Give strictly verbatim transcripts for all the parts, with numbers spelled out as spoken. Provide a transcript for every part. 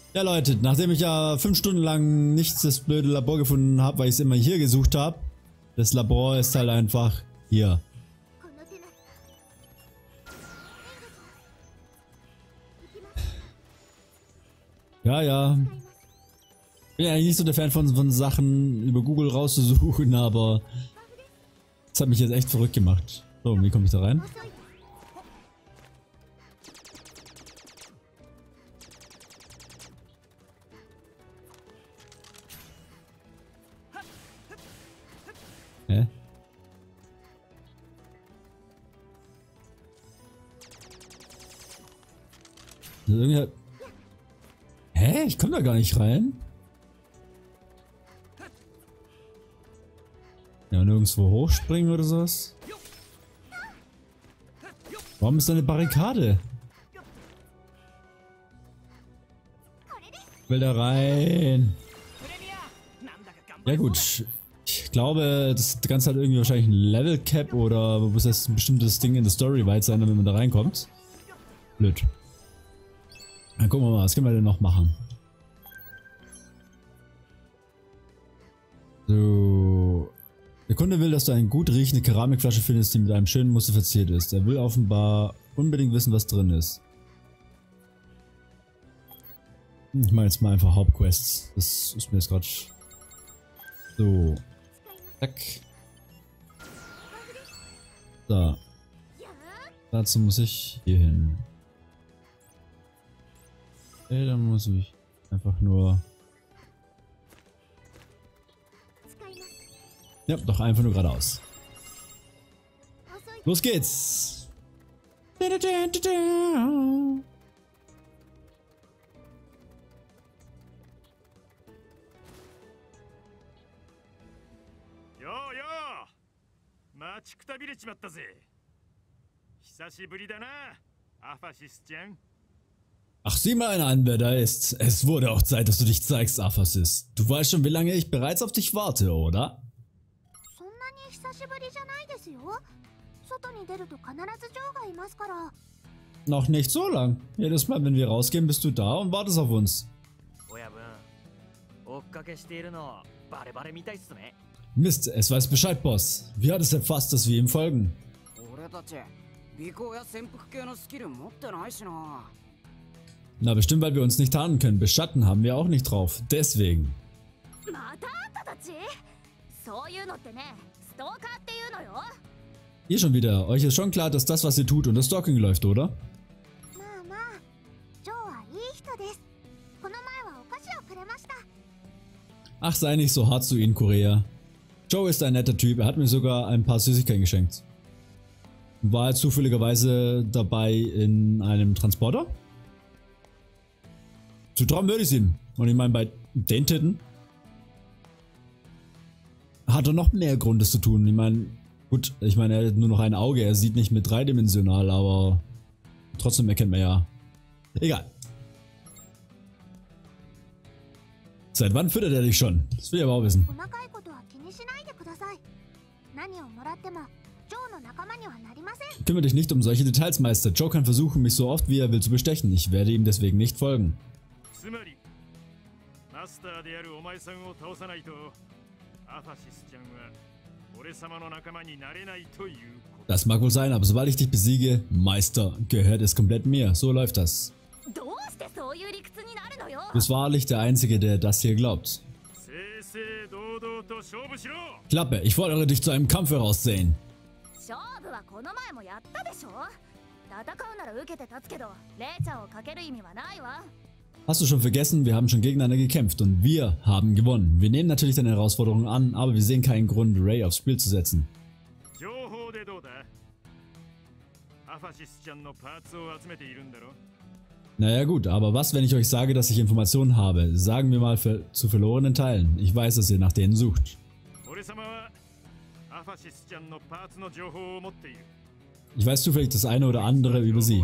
Ja Leute, nachdem ich ja fünf Stunden lang nichts das blöde Labor gefunden habe, weil ich es immer hier gesucht habe, das Labor ist halt einfach hier. Ja, ja. Bin ja eigentlich nicht so der Fan von, von Sachen über Google rauszusuchen, aber das hat mich jetzt echt verrückt gemacht. So, wie komme ich da rein? Hä? Also irgendwie... Hä? Ich komme da gar nicht rein. Ja, nirgendwo hochspringen oder sowas. Warum ist da eine Barrikade? Ich will da rein. Ja gut. Ich glaube, das Ganze hat irgendwie wahrscheinlich ein Level Cap oder muss das ein bestimmtes Ding in der Story weit sein, damit man da reinkommt. Blöd. Dann gucken wir mal, was können wir denn noch machen? So. Der Kunde will, dass du eine gut riechende Keramikflasche findest, die mit einem schönen Muster verziert ist. Er will offenbar unbedingt wissen, was drin ist. Ich mache jetzt mal einfach Hauptquests. Das ist mir jetzt gerade... So. Zack. Da. Dazu muss ich hier hin. Okay, dann muss ich einfach nur... Ja, doch einfach nur geradeaus. Los geht's! Ach, sieh mal einer an, wer da ist. Es wurde auch Zeit, dass du dich zeigst, Aphasis. Du weißt schon, wie lange ich bereits auf dich warte, oder? Noch nicht so lang. Jedes Mal, wenn wir rausgehen, bist du da und wartest auf uns. Mist, es weiß Bescheid, Boss. Wie hat es erfasst, dass wir ihm folgen? Na, bestimmt, weil wir uns nicht tarnen können. Beschatten haben wir auch nicht drauf. Deswegen. Ihr schon wieder. Euch ist schon klar, dass das, was ihr tut, unter Stalking läuft, oder? Ach, sei nicht so hart zu ihnen, Korea. Joe ist ein netter Typ. Er hat mir sogar ein paar Süßigkeiten geschenkt. War er zufälligerweise dabei in einem Transporter? Zu trauen würde ich es ihm. Und ich meine, bei den Titten hat er noch mehr Grund, das zu tun. Ich meine, gut, ich meine, er hat nur noch ein Auge. Er sieht nicht mit dreidimensional, aber trotzdem erkennt man ja. Egal. Seit wann füttert er dich schon? Das will ich aber auch wissen. Kümmere dich nicht um solche Details, Meister. Joe kann versuchen, mich so oft wie er will zu bestechen. Ich werde ihm deswegen nicht folgen. Das mag wohl sein, aber sobald ich dich besiege, Meister, gehört es komplett mir. So läuft das. Du bist wahrlich der Einzige, der das hier glaubt. Klappe, ich fordere dich zu einem Kampf heraussehen. Hast du schon vergessen, wir haben schon gegeneinander gekämpft und wir haben gewonnen. Wir nehmen natürlich deine Herausforderung an, aber wir sehen keinen Grund, Ray aufs Spiel zu setzen. Naja gut, aber was, wenn ich euch sage, dass ich Informationen habe? Sagen wir mal für, zu verlorenen Teilen. Ich weiß, dass ihr nach denen sucht. Ich weiß zufällig das eine oder andere über sie.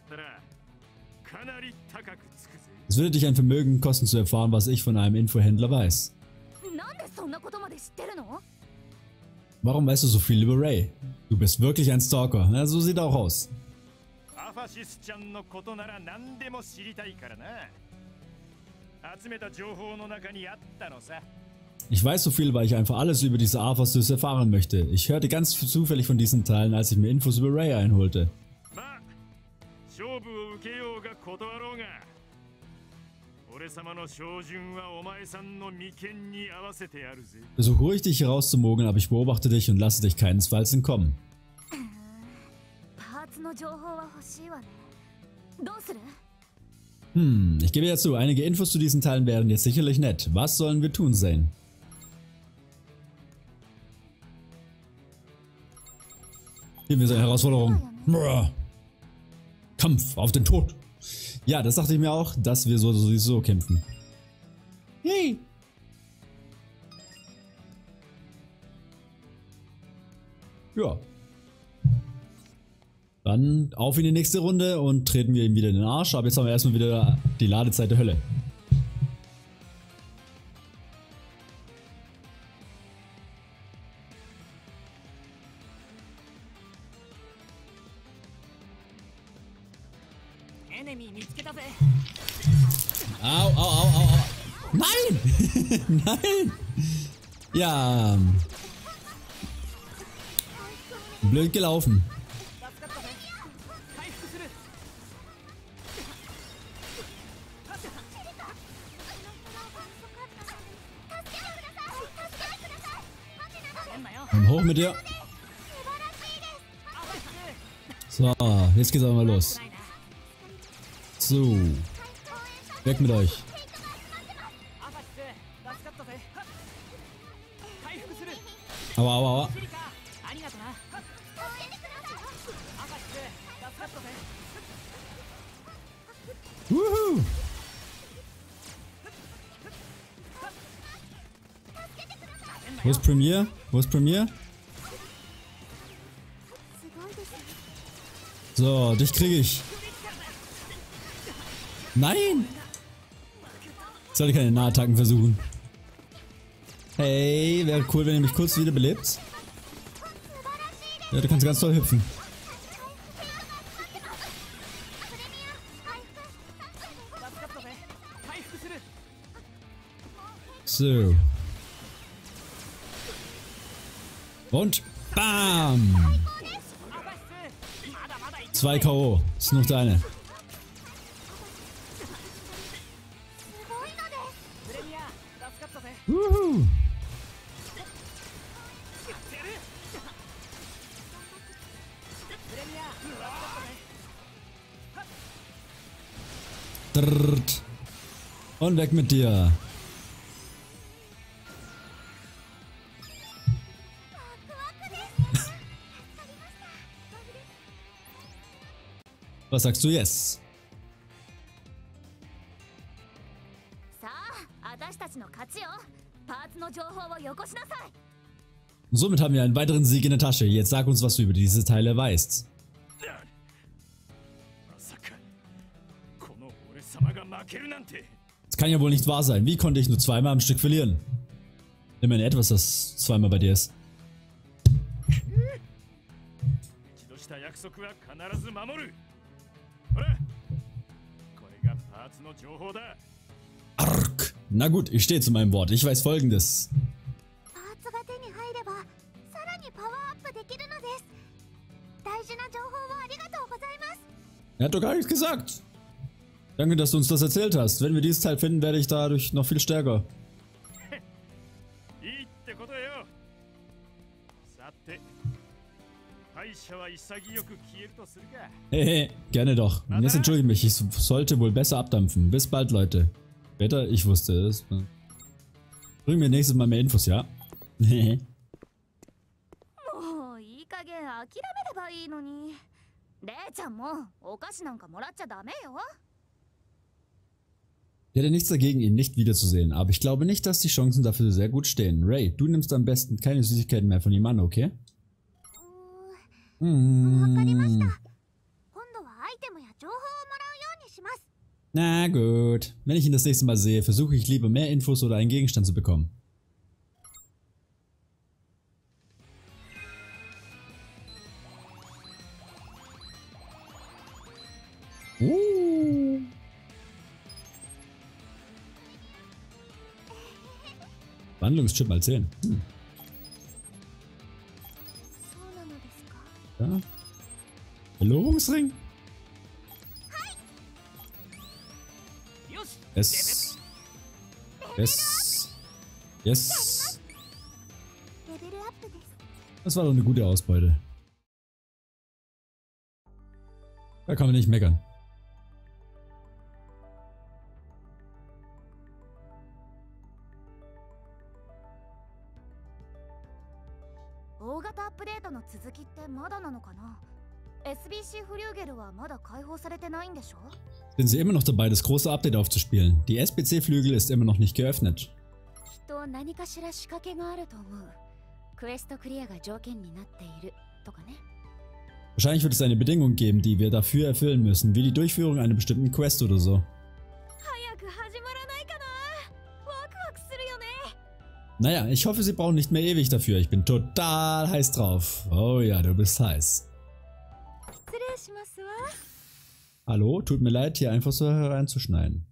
Es würde dich ein Vermögen kosten zu erfahren, was ich von einem Infohändler weiß. Warum weißt du so viel über Ray? Du bist wirklich ein Stalker. Ja, so sieht er auch aus. Ich weiß so viel, weil ich einfach alles über diese Arthas erfahren möchte. Ich hörte ganz zufällig von diesen Teilen, als ich mir Infos über Ray einholte. Versuch ruhig dich herauszumogeln, aber ich beobachte dich und lasse dich keinesfalls entkommen. Hm, ich gebe jetzt zu, einige Infos zu diesen Teilen wären jetzt sicherlich nett. Was sollen wir tun, Zane? Hier wir so eine Herausforderung. Kampf auf den Tod. Ja, das dachte ich mir auch, dass wir so sowieso kämpfen. Hey! Ja. Dann auf in die nächste Runde und treten wir ihm wieder in den Arsch. Aber jetzt haben wir erstmal wieder die Ladezeit der Hölle. Au, au, au, au, au. Nein! Nein! Ja. Blöd gelaufen. Und hoch mit dir. So, jetzt geht's aber mal los. So. Weg mit euch. Aua, aua, aua. Wuhu. Wo ist Premier? Wo ist Premier? So, dich kriege ich. Nein! Ich sollte keine Nahattacken versuchen. Hey, wäre cool, wenn ihr mich kurz wieder belebt. Ja, du kannst ganz toll hüpfen. So. Und BAM! Zwei K O. Ist noch deine. Wuhu. Drrrt. Und weg mit dir. Was sagst du jetzt? Und somit haben wir einen weiteren Sieg in der Tasche. Jetzt sag uns, was du über diese Teile weißt. Das kann ja wohl nicht wahr sein. Wie konnte ich nur zweimal am Stück verlieren? Immerhin etwas, das zweimal bei dir ist. Arg. Na gut, ich stehe zu meinem Wort. Ich weiß Folgendes. Er hat doch gar nichts gesagt. Danke, dass du uns das erzählt hast. Wenn wir dieses Teil finden, werde ich dadurch noch viel stärker. Hehe, gerne doch. Und jetzt entschuldige mich, ich sollte wohl besser abdampfen. Bis bald, Leute. Später, ich wusste es. Bring mir nächstes Mal mehr Infos, ja? Hehe. Ich hätte nichts dagegen, ihn nicht wiederzusehen, aber ich glaube nicht, dass die Chancen dafür sehr gut stehen. Ray, du nimmst am besten keine Süßigkeiten mehr von ihm an, okay? Hm. Na gut. Wenn ich ihn das nächste Mal sehe, versuche ich lieber mehr Infos oder einen Gegenstand zu bekommen. Uh. Wandlungschip mal zehn. Hm. Ja. Verlobungsring? Yes. Yes. Yes. Das war doch eine gute Ausbeute. Da kann man nicht meckern. Sind sie immer noch dabei, das große Update aufzuspielen? Die S B C-Flügel ist immer noch nicht geöffnet. Wahrscheinlich wird es eine Bedingung geben, die wir dafür erfüllen müssen, wie die Durchführung einer bestimmten Quest oder so. Naja, ich hoffe, sie brauchen nicht mehr ewig dafür. Ich bin total heiß drauf. Oh ja, du bist heiß. Hallo, tut mir leid, hier einfach so hereinzuschneiden.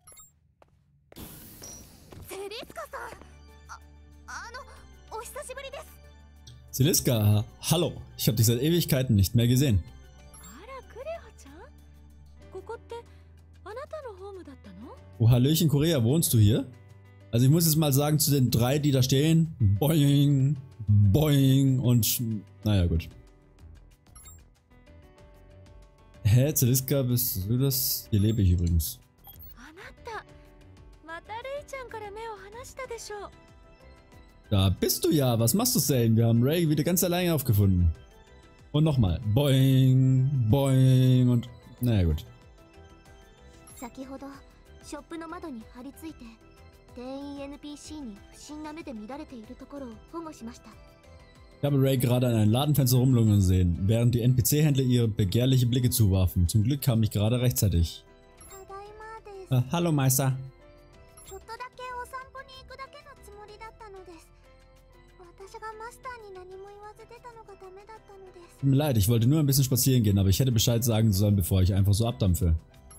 Siliska, hallo. Ich habe dich seit Ewigkeiten nicht mehr gesehen. Oh, Hallöchen Korea, wohnst du hier? Also ich muss jetzt mal sagen, zu den drei, die da stehen, boing, boing und naja gut. Hä, Siliska, bist du das? Hier lebe ich übrigens. Da bist du ja, was machst du, Zane? Wir haben Ray wieder ganz alleine aufgefunden. Und nochmal, boing, boing und naja gut. Ich habe Ray gerade an einem Ladenfenster rumlungern sehen, während die N P C-Händler ihre begehrliche Blicke zuwarfen. Zum Glück kam ich gerade rechtzeitig. Äh, hallo Meister. Tut mir leid, ich wollte nur ein bisschen spazieren gehen, aber ich hätte Bescheid sagen sollen, bevor ich einfach so abdampfe.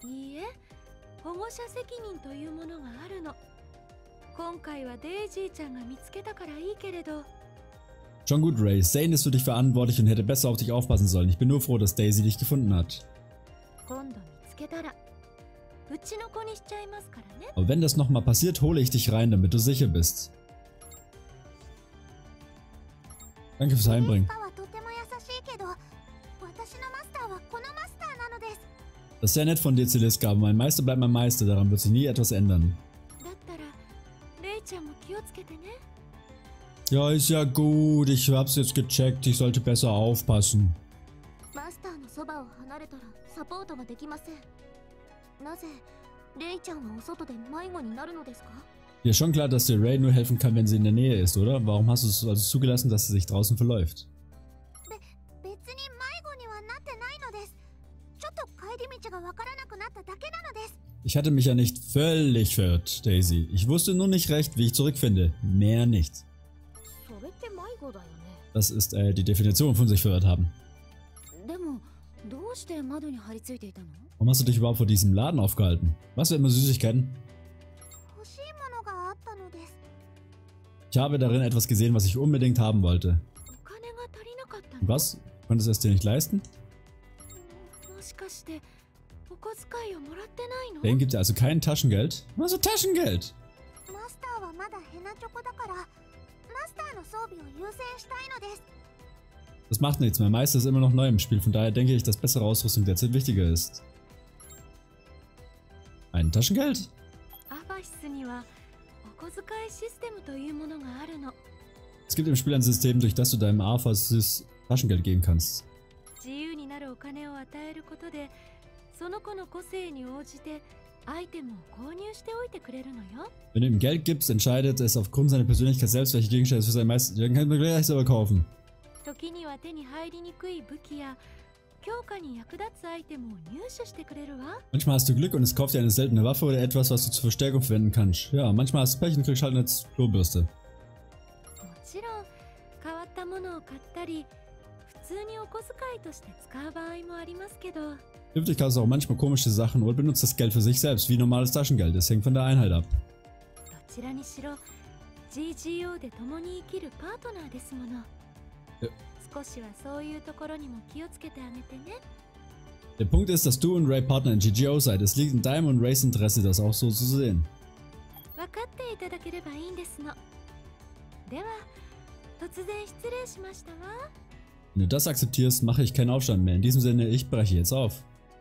Schon gut, Ray. Zane ist für dich verantwortlich und hätte besser auf dich aufpassen sollen. Ich bin nur froh, dass Daisy dich gefunden hat. Aber wenn das nochmal passiert, hole ich dich rein, damit du sicher bist. Danke fürs Heimbringen. Das ist sehr nett von dir, Siliska, aber mein Meister bleibt mein Meister, daran wird sich nie etwas ändern. Ja, ist ja gut, ich hab's jetzt gecheckt, ich sollte besser aufpassen. Dir ist schon klar, dass dir Ray nur helfen kann, wenn sie in der Nähe ist, oder? Warum hast du es also zugelassen, dass sie sich draußen verläuft? Ich hatte mich ja nicht völlig verirrt, Daisy. Ich wusste nur nicht recht, wie ich zurückfinde. Mehr nicht. Das ist äh, die Definition von sich verirrt haben. Warum hast du dich überhaupt vor diesem Laden aufgehalten? Was für immer Süßigkeiten? Ich habe darin etwas gesehen, was ich unbedingt haben wollte. Und was? Konntest du es dir nicht leisten? Denen gibt es also kein Taschengeld? Also Taschengeld! Das macht nichts, mein Meister ist immer noch neu im Spiel, von daher denke ich, dass bessere Ausrüstung derzeit wichtiger ist. Ein Taschengeld? Es gibt im Spiel ein System, durch das du deinem Alpha-Sys Taschengeld geben kannst. Wenn du ihm Geld gibst, entscheidet es aufgrund seiner Persönlichkeit selbst, welche Gegenstände es für seinen Meister... Dann kann man gleich selber kaufen. Manchmal hast du Glück und es kauft dir eine seltene Waffe oder etwas, was du zur Verstärkung verwenden kannst. Ja, manchmal hast du Pech und kriegst halt eine Klobürste. Dürftig kaufst du auch manchmal komische Sachen oder benutzt das Geld für sich selbst, wie normales Taschengeld. Das hängt von der Einheit ab. ジージーオー で共に生きるパートナーですもの。 Ja. 少しはそういうところにも気をつけてあげてね。 Der Punkt ist, dass du und Ray Partner in G G O seid. Es liegt in deinem und Rays Interesse, das auch so zu sehen. 分かっていただければいいんですの。では、突然失礼しましたわ。 Wenn du das akzeptierst, mache ich keinen Aufstand mehr. In diesem Sinne, ich breche jetzt auf.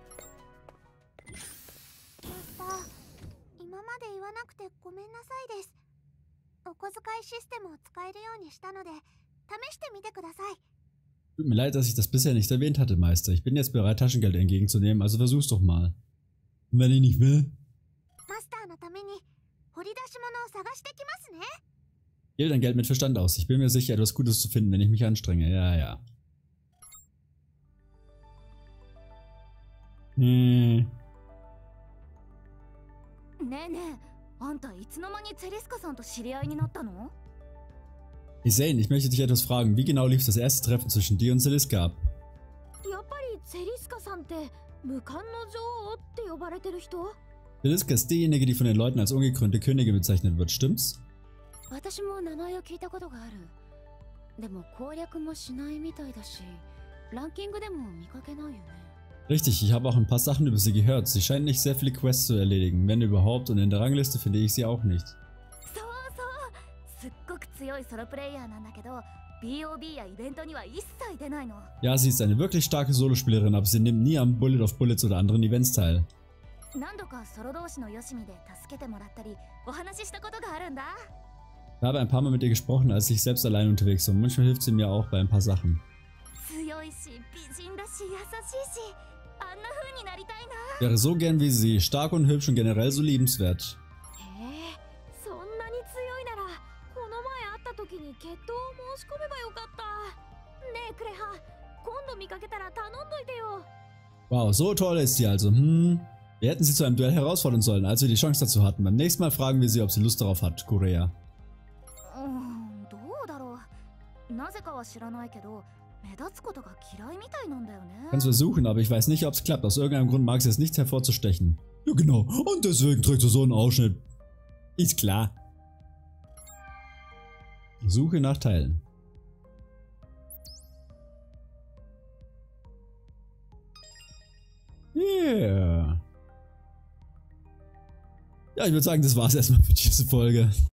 今まで言わなくてごめんなさいです。お小遣いシステムを使えるようにしたので、試してみてください。 Tut mir leid, dass ich das bisher nicht erwähnt hatte, Meister. Ich bin jetzt bereit, Taschengeld entgegenzunehmen, also versuch's doch mal. Und wenn ich nicht will? マスターのために掘り出し物を探してきますね。 Gib dein Geld mit Verstand aus. Ich bin mir sicher, etwas Gutes zu finden, wenn ich mich anstrenge. Ja, ja. Hm. ねえねえ、あんたいつの間にツェリスカさんと知り合いになったの？ Hey Zane, ich möchte dich etwas fragen. Wie genau lief das erste Treffen zwischen dir und Celiska ab? やっぱりツェリスカさんって無冠の女王って呼ばれてる人？ Celiska ist diejenige, die von den Leuten als ungekrönte Königin bezeichnet wird, stimmt's? 私も名前を聞いたことがある。でも攻略もしないみたいだし、ランキングでも見かけないよね。 Richtig, ich habe auch ein paar Sachen über sie gehört. Sie scheint nicht sehr viele Quests zu erledigen, wenn überhaupt, und in der Rangliste finde ich sie auch nicht. そうそう、すっごく強いソロプレイヤーなんだけど、ビーオービー やイベントには一切出ないの。 Ja, sie ist eine wirklich starke Solospielerin, aber sie nimmt nie am Bullet of Bullets oder anderen Events teil. 何度かソロ同士のよしみで助けてもらったり、お話ししたことがあるんだ。 Ich habe ein paar Mal mit ihr gesprochen, als ich selbst allein unterwegs war. Manchmal hilft sie mir auch bei ein paar Sachen. 強いし、美人だし、優しいし、あんな風になりたいな。 Wäre so gern wie sie, stark und hübsch und generell so liebenswert. へえ、そんなに強いなら、この前会った時に決闘を申し込めばよかった。ねえクレハ、今度見かけたら頼んどいてよ。 Wow, so toll ist sie also. Hm. Wir hätten sie zu einem Duell herausfordern sollen, als wir die Chance dazu hatten. Beim nächsten Mal fragen wir sie, ob sie Lust darauf hat, Korea. うん、どうだろう。なぜかは知らないけど、目立つことが嫌いみたいなんだよね。 Kannst versuchen, aber ich weiß nicht, ob es klappt. Aus irgendeinem Grund mag sie es nicht hervorzustechen. Ja genau, und deswegen trägt sie so einen Ausschnitt. Ist klar. Suche nach Teilen. Yeah. Ja, ich würde sagen, das war's erstmal für diese Folge.